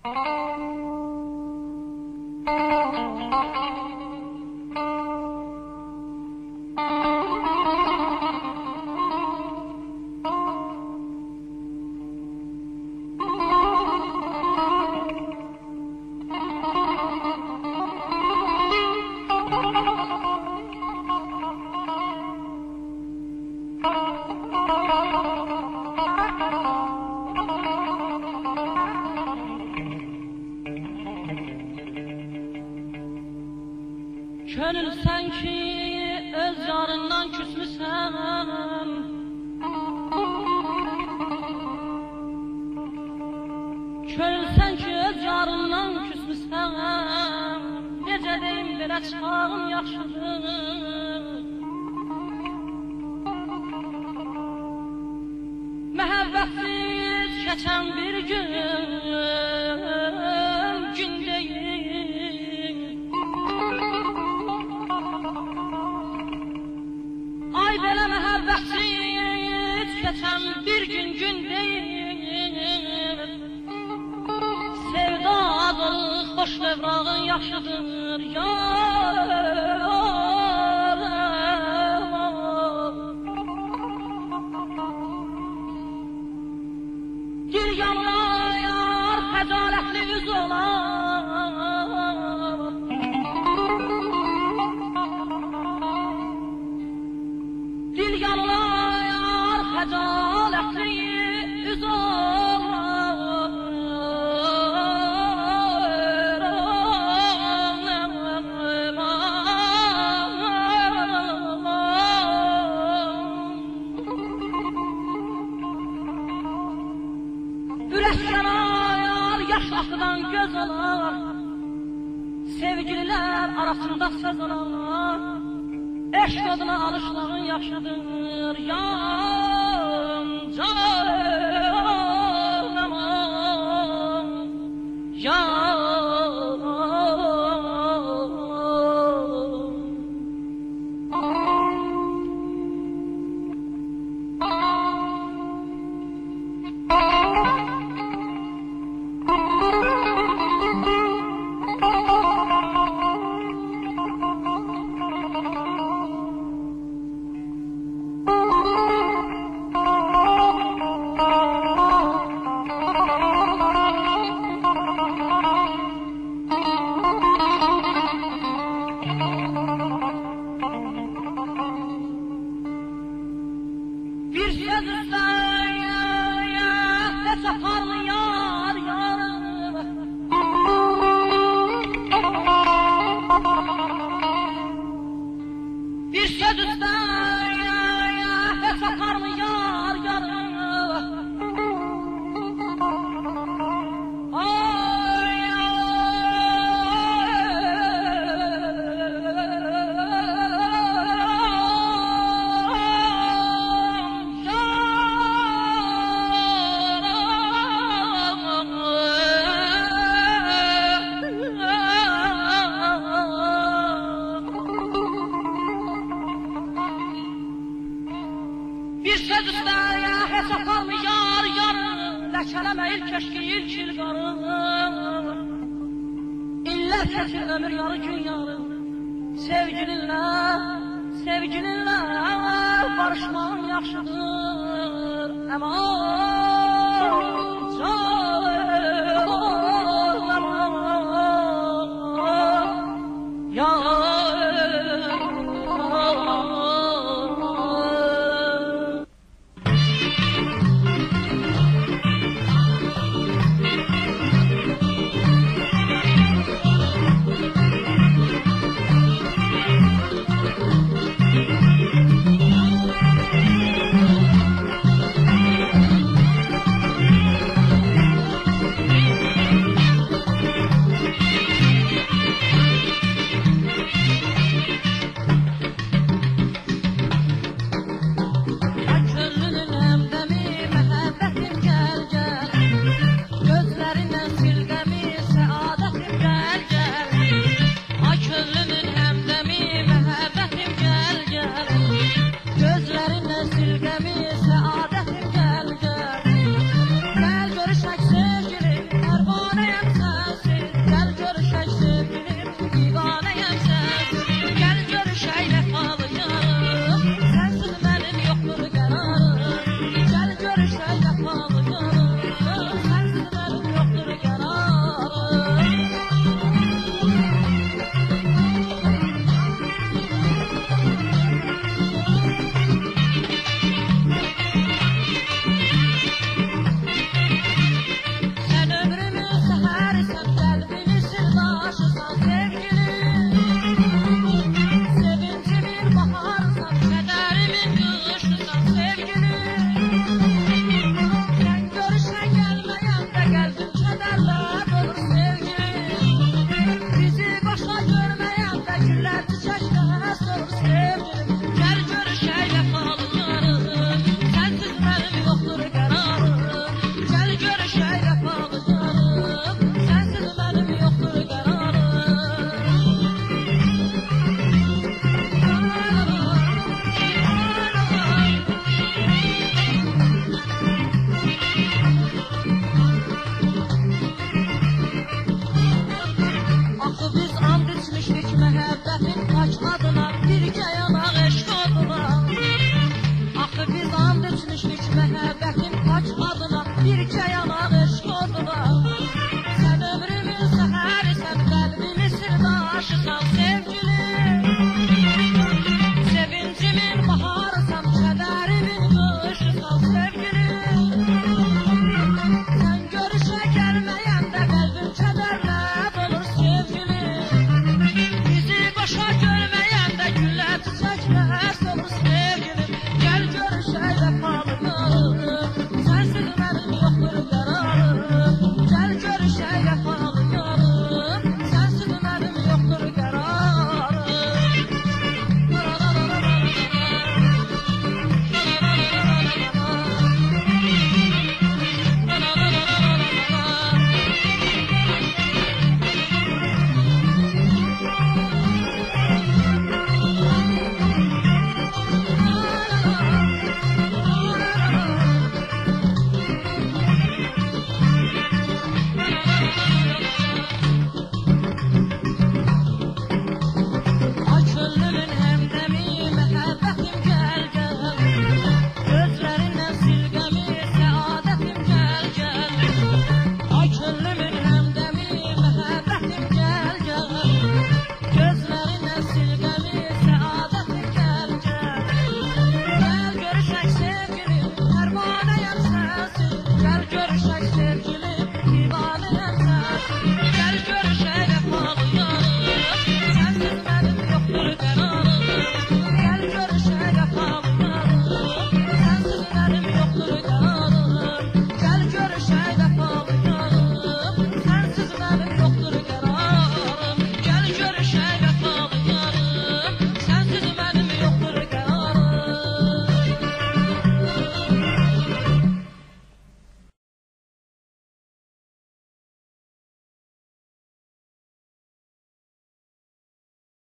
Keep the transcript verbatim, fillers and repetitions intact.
Könül sen ki öz yarından küsmüsən, Könül sen ki öz yarından küsmüsən, Necə deyim belə çağım yaxşıdır. Məhəbbətsiz keçən bir gün, gün deyil. Ay belə məhəbbətsiz keçən bir gün, gün deyil. Sevda adı xoş devrağın yaxşıdır yar. Dil yanlar, xəcalətli üz olar. Dil yanlar, xəcalətli üz olar. Ürəkdən ayar, yaş axıdan göz olar. Sevgililer arasında söz olar. Eşq adına alışlığın yaxşıdır yan canım, yan. Bir söz üstayette çaparlı yar yarım. Bir söz üstayette çaparlı yar yarım. Bir söz üstəyə hesapalmı yar yarı, Ləkələmə il keşki il kil qarı. İllər keçir ömür yarı gün yarı. Sevgilinlə, sevgilinlə barışmağın yaxşıdır. Əman can.